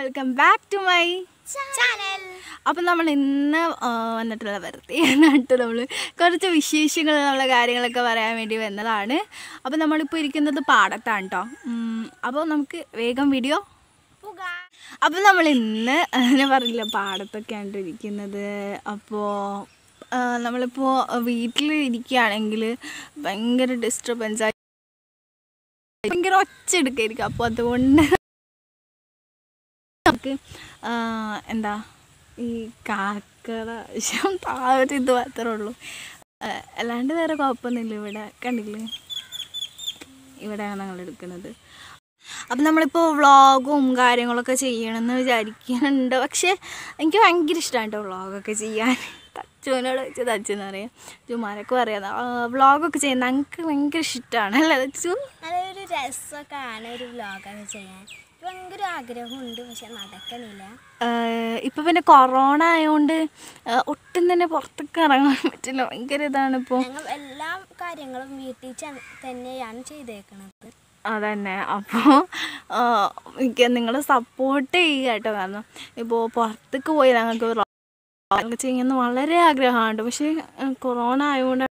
Welcome back to my channel. അപ്പം നമ്മൾ ഇന്ന് വന്നിട്ടുള്ള വെറുതെ എന്നിട്ട് നമ്മൾ കുറച്ച് വിശേഷങ്ങൾ നമ്മളെ കാര്യങ്ങളൊക്കെ പറയാൻ വേണ്ടി വന്നതാണ്. അപ്പം നമ്മളിപ്പോൾ ഇരിക്കുന്നത് പാടത്താണ് കേട്ടോ. അപ്പോൾ നമുക്ക് വേഗം വീഡിയോ. അപ്പം നമ്മൾ ഇന്ന് ഞാൻ പറഞ്ഞില്ല പാടത്തൊക്കെയാണ് ഇരിക്കുന്നത്. അപ്പോൾ നമ്മളിപ്പോൾ വീട്ടിൽ ഇരിക്കുകയാണെങ്കിൽ ഭയങ്കര ഡിസ്റ്റർബൻസ് ആയി, ഭയങ്കര ഒച്ച എടുക്കായിരിക്കും. അപ്പോൾ അതുകൊണ്ട് നമുക്ക് എന്താ ഈ കാക്കയുടെ താഴെ ഇത് മാത്രമേ ഉള്ളൂ, അല്ലാണ്ട് വേറെ കുഴപ്പമൊന്നുമില്ല. ഇവിടെ കണ്ടില്ലേ, ഇവിടെയാണ് ഞങ്ങൾ എടുക്കുന്നത്. അപ്പം നമ്മളിപ്പോൾ വ്ളോഗും കാര്യങ്ങളൊക്കെ ചെയ്യണമെന്ന് വിചാരിക്കുന്നുണ്ട്. പക്ഷേ എനിക്ക് ഭയങ്കര ഇഷ്ടമാണ് കേട്ടോ വ്ളോഗൊക്കെ ചെയ്യാൻ. തച്ചുവിനോട് വെച്ച് തച്ചെന്ന് പറയാം, ചുമ്മാരൊക്കെ പറയാം, വ്ളോഗൊക്കെ ചെയ്യുന്നത് ഞങ്ങൾക്ക് ഭയങ്കര ഇഷ്ടമാണ് അല്ലേ തച്ചു? നല്ലൊരു രസമൊക്കെ ആണ് ഒരു വ്ളോഗൊക്കെ ചെയ്യാൻ. ഭയങ്കര ആഗ്രഹമുണ്ട്, പക്ഷെ നടക്കണില്ല. ഇപ്പം പിന്നെ കൊറോണ ആയതുകൊണ്ട് ഒട്ടും തന്നെ പുറത്തൊക്കെ ഇറങ്ങാൻ പറ്റില്ല. ഭയങ്കര ഇതാണ് ഇപ്പോൾ. ഞങ്ങൾ എല്ലാ കാര്യങ്ങളും വീട്ടിൽ തന്നെയാണ് ചെയ്തേക്കണത്. അതന്നെ. അപ്പോൾ എനിക്ക് നിങ്ങൾ സപ്പോർട്ട് ചെയ്യുക കേട്ടോ. കാരണം ഇപ്പോൾ പുറത്തേക്ക് പോയി ഞങ്ങൾക്ക് വ്ളോഗ് ചെയ്യുന്ന വളരെ ആഗ്രഹമുണ്ട്. പക്ഷേ കൊറോണ ആയതുകൊണ്ട്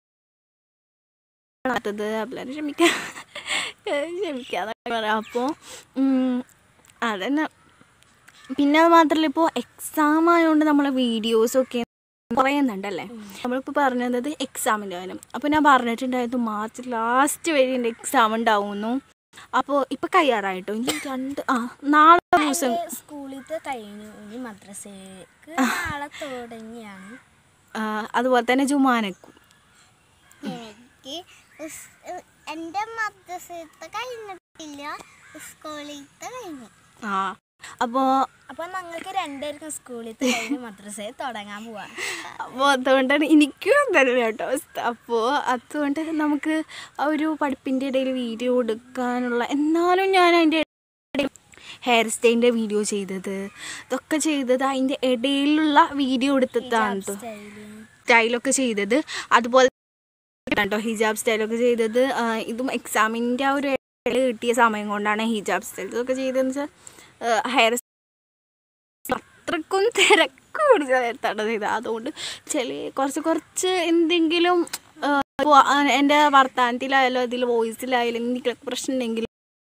എല്ലാവരും ക്ഷമിക്കാന്നൊക്കെ പറയാം. അപ്പോൾ അതന്നെ. പിന്നെ അത് മാത്രമല്ല, ഇപ്പോൾ എക്സാം ആയതുകൊണ്ട് നമ്മളെ വീഡിയോസൊക്കെ കുറയുന്നുണ്ടല്ലേ. നമ്മളിപ്പോൾ പറഞ്ഞത് എക്സാമിൻ്റെ കാര്യം. അപ്പോൾ ഞാൻ പറഞ്ഞിട്ടുണ്ടായിരുന്നു മാർച്ച് ലാസ്റ്റ് വരെ എൻ്റെ എക്സാം ഉണ്ടാവുന്നു. അപ്പോൾ ഇപ്പം കഴിയാറായിട്ടോ. ഇനി നാളെ ദിവസം സ്കൂളിലത്തെ കഴിഞ്ഞു, ഇനി മദ്രസക്ക് നാളെ തുടങ്ങിയാണ്. അതുപോലെ തന്നെ ജുമാനക്കും. എനിക്ക് എൻ്റെ മദ്രസത്തെ കഴിഞ്ഞിട്ടില്ല, സ്കൂളിലത്തെ കഴിഞ്ഞു. അപ്പോൾ ഞങ്ങൾക്ക് രണ്ടുപേർക്കും സ്കൂളിലത്തെ കഴിഞ്ഞ് മദ്രസയിൽ തുടങ്ങാൻ പോവാം. അപ്പോൾ അതുകൊണ്ടാണ് എനിക്കും തന്നെ കേട്ടോ അവസ്ഥ. അപ്പോൾ അതുകൊണ്ട് നമുക്ക് ആ ഒരു പഠിപ്പിൻ്റെ ഇടയിൽ വീഡിയോ എടുക്കാനുള്ള, എന്നാലും ഞാൻ അതിൻ്റെ ഹെയർ സ്റ്റൈലിൻ്റെ വീഡിയോ ചെയ്തത്, ഇതൊക്കെ ചെയ്തത് അതിൻ്റെ ഇടയിലുള്ള വീഡിയോ എടുത്തിട്ടാണ് കേട്ടോ. സ്റ്റൈലൊക്കെ ചെയ്തത് അതുപോലെ കേട്ടോ, ഹിജാബ് സ്റ്റൈലൊക്കെ ചെയ്തത്. ഇതും എക്സാമിൻ്റെ ആ ഒരു ഇടയിൽ കിട്ടിയ സമയം കൊണ്ടാണ് ഹിജാബ് സ്റ്റൈൽ ഇതൊക്കെ ചെയ്തതെന്ന് വെച്ചാൽ ഹെയർ അത്രക്കും തിരക്ക് പിടിച്ച നേരത്താണ് ചെയ്തത്. അതുകൊണ്ട് കുറച്ച് എന്തെങ്കിലും എൻ്റെ വർത്തമാനത്തിലായാലും അതിൽ വോയിസിലായാലും എന്തെങ്കിലും പ്രശ്നം ഉണ്ടെങ്കിൽ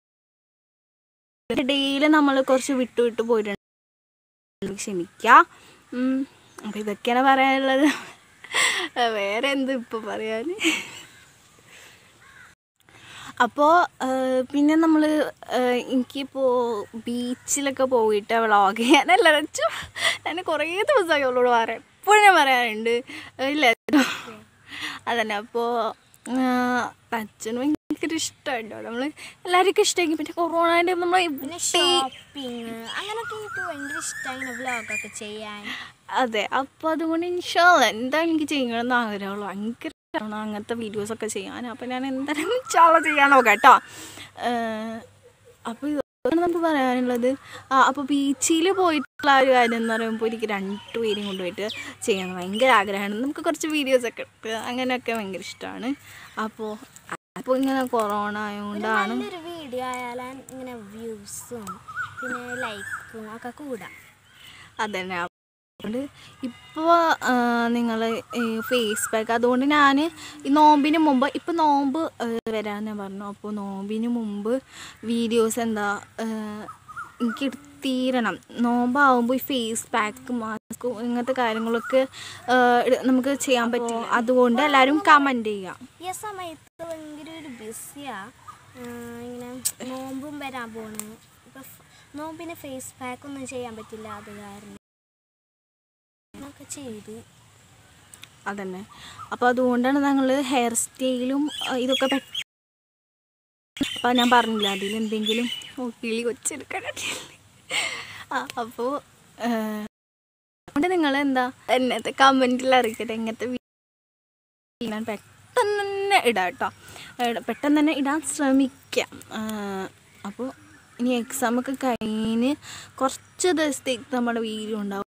ഇടയിൽ നമ്മൾ കുറച്ച് വിട്ടു പോയിട്ടുണ്ട്, ക്ഷമിക്കാം. അപ്പോൾ ഇതൊക്കെയാണ് പറയാനുള്ളത്. വേറെ എന്ത് ഇപ്പോൾ പറയാൻ. അപ്പോൾ പിന്നെ നമ്മൾ എനിക്കിപ്പോൾ ബീച്ചിലൊക്കെ പോയിട്ട് വ്ളോഗ് ചെയ്യാനല്ല വെച്ചു. ഞാൻ കുറേ ദിവസമായി അവളോട് പറയാം, എപ്പോഴും ഞാൻ പറയാറുണ്ട് ഇല്ല അതന്നെ. അപ്പോൾ അച്ഛനും ഭയങ്കര ഇഷ്ടമുണ്ടോ, നമ്മൾ എല്ലാവർക്കും ഇഷ്ടമാക്കി. പിന്നെ കൊറോണേൻ്റെ നമ്മൾ ഷോപ്പിങ് അങ്ങനെയൊക്കെ എനിക്ക് ഭയങ്കര ഇഷ്ടമാണ് വ്ളോഗൊക്കെ ചെയ്യാൻ. അതെ. അപ്പോൾ അതുകൊണ്ട് ഇൻഷാല്ലാ എന്തായാലും എനിക്ക് ചെയ്യണമെന്ന് ആഗ്രഹമുള്ളൂ. ഭയങ്കര അങ്ങനത്തെ വീഡിയോസൊക്കെ ചെയ്യാൻ. അപ്പോൾ ഞാൻ എന്തായാലും ഇൻഷാല്ലാ ചെയ്യാൻ നോക്കാം കേട്ടോ. അപ്പോൾ ഇതാണ് നമുക്ക് പറയാനുള്ളത്. അപ്പോൾ ബീച്ചിൽ പോയിട്ടുള്ള ഒരു കാര്യം എന്ന് പറയുമ്പോൾ എനിക്ക് രണ്ടുപേരും കൊണ്ടുപോയിട്ട് ചെയ്യാൻ ഭയങ്കര ആഗ്രഹമാണ്. നമുക്ക് കുറച്ച് വീഡിയോസൊക്കെ എടുത്ത് അങ്ങനെയൊക്കെ ഭയങ്കര ഇഷ്ടമാണ്. അപ്പോൾ ഇങ്ങനെ കൊറോണ ആയതുകൊണ്ടാണ് ഒരു വീഡിയോ ആയാലും ഇങ്ങനെ വ്യൂസും പിന്നെ ലൈക്കും ഒക്കെ കൂടാം. അതന്നെ. അതുകൊണ്ട് ഇപ്പോൾ നിങ്ങൾ ഫേസ് പാക്ക്, അതുകൊണ്ട് ഞാൻ ഈ നോമ്പിന് മുമ്പ്, ഇപ്പോൾ നോമ്പ് വരാൻ ഞാൻ പറഞ്ഞു. അപ്പോൾ നോമ്പിന് മുമ്പ് വീഡിയോസ് എനിക്ക് തീരണം. നോമ്പാവുമ്പോൾ ഈ ഫേസ് പാക്ക് മാസ്കും ഇങ്ങനത്തെ കാര്യങ്ങളൊക്കെ നമുക്ക് ചെയ്യാൻ പറ്റില്ല. അതുകൊണ്ട് എല്ലാവരും കമൻറ്റ് ചെയ്യാം. ഈ സമയത്ത് ഭയങ്കര ഒരു ബിസിയാണ്. ഇങ്ങനെ നോമ്പും വരാൻ പോണു. ഇപ്പം നോമ്പിന് ഫേസ് പാക്കൊന്നും ചെയ്യാൻ പറ്റില്ല, അത് കാരണം ചെയ്ത് അതന്നെ. അപ്പോൾ അതുകൊണ്ടാണ് ഞങ്ങൾ ഹെയർ സ്റ്റൈലും ഇതൊക്കെ അപ്പോൾ ഞാൻ പറഞ്ഞില്ല അതിൽ എന്തെങ്കിലും കിളി കൊച്ചെടുക്കാനായിട്ട്. അപ്പോൾ അതുകൊണ്ട് നിങ്ങൾ എന്നത്തെ കമൻറ്റിൽ അറിയിക്കട്ടെ. ഇങ്ങനത്തെ ഞാൻ പെട്ടെന്ന് തന്നെ ഇടാം കേട്ടോ, പെട്ടെന്ന് തന്നെ ഇടാൻ ശ്രമിക്കാം. അപ്പോൾ ഇനി എക്സാമൊക്കെ കഴിഞ്ഞ് കുറച്ച് ദിവസത്തേക്ക് നമ്മുടെ വീഡിയോ ഉണ്ടാവും.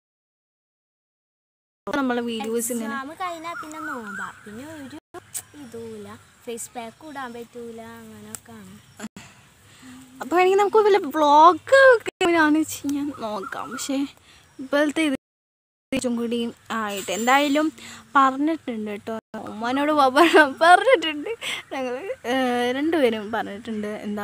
നമ്മളെ വീഡിയോസ് കഴിഞ്ഞാൽ പിന്നെ നോമ്പാ, പിന്നെ ഒരു ഇതുമില്ല, ഫേസ് പാക്ക് ഇടാൻ പറ്റൂല, അങ്ങനെയൊക്കെയാണ്. അപ്പോൾ വേണമെങ്കിൽ നമുക്ക് വല്ല വ്ളോഗ് ഞാൻ നോക്കാം. പക്ഷേ ഇപ്പോഴത്തെ ഇതും കൂടി ആയിട്ട് എന്തായാലും പറഞ്ഞിട്ടുണ്ട് കേട്ടോ, ഉമ്മാനോട് പറഞ്ഞിട്ടുണ്ട്. ഞങ്ങൾ രണ്ടുപേരും പറഞ്ഞിട്ടുണ്ട് എന്താ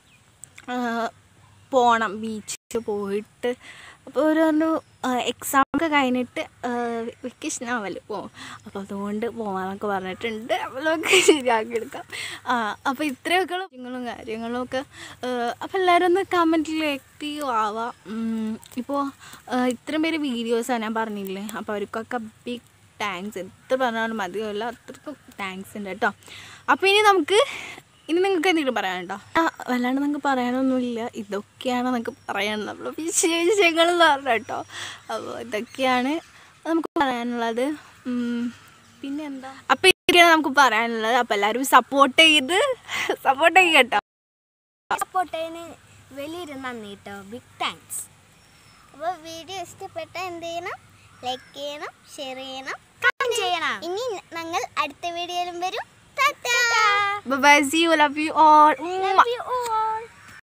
പോകണം ബീച്ചിൽ പോയിട്ട്. അപ്പോൾ ഒരു എക്സാമൊക്കെ കഴിഞ്ഞിട്ട് വെക്കേഷൻ ആവല്ലോ പോകും, അപ്പോൾ അതുകൊണ്ട് പോകാനൊക്കെ പറഞ്ഞിട്ടുണ്ട്. അപ്പോൾ നമുക്ക് ശരിയാക്കി എടുക്കാം. അപ്പോൾ ഇത്രയൊക്കെ കാര്യങ്ങളൊക്കെ അപ്പോൾ എല്ലാവരും ഒന്ന് കമൻറ്റിൽ ആക്റ്റീവ് ആവാം. ഇപ്പോൾ ഇത്രയും പേര് വീഡിയോസാണ് ഞാൻ പറഞ്ഞില്ലേ, അപ്പോൾ അവർക്കൊക്കെ ബിഗ് താങ്ക്സ്. എത്ര പറഞ്ഞാലും മതിയല്ല, അത്രക്കും താങ്ക്സ് ഉണ്ട് കേട്ടോ. അപ്പോൾ ഇനി നിങ്ങൾക്ക് എന്തെങ്കിലും പറയാനുണ്ടോ? വല്ലാണ്ട് നമുക്ക് പറയാനൊന്നുമില്ല. ഇതൊക്കെയാണ് നമുക്ക് പറയാനുള്ളത്, നമ്മൾ വിശേഷങ്ങൾ എന്ന് പറഞ്ഞ കേട്ടോ. അപ്പോൾ ഇതൊക്കെയാണ് നമുക്ക് പറയാനുള്ളത്. പിന്നെ എന്താ, അപ്പോൾ ഇതൊക്കെയാണ് നമുക്ക് പറയാനുള്ളത്. അപ്പോൾ എല്ലാവരും സപ്പോർട്ട് ചെയ്യും കേട്ടോ. സപ്പോർട്ട് ചെയ്യുന്ന വലിയൊരു നന്ദി കേട്ടോ, ബിഗ് താങ്ക്സ്. അപ്പോൾ വീഡിയോ ഇഷ്ടപ്പെട്ട എന്ത് ചെയ്യണം? ലൈക്ക് ചെയ്യണം, ഷെയർ ചെയ്യണം, കമന്റ് ചെയ്യണം. ഇനി ഞങ്ങൾ അടുത്ത വീഡിയോയിലും വരും. Bye bye, see you, love you all.